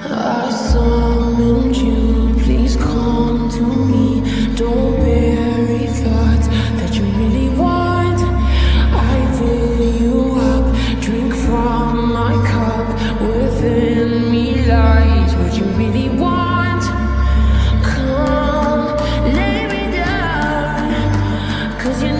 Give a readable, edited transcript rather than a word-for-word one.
I summoned you, please come to me. Don't bury thoughts that you really want. I fill you up, drink from my cup. Within me lies what you really want. Come, lay me down, 'cause you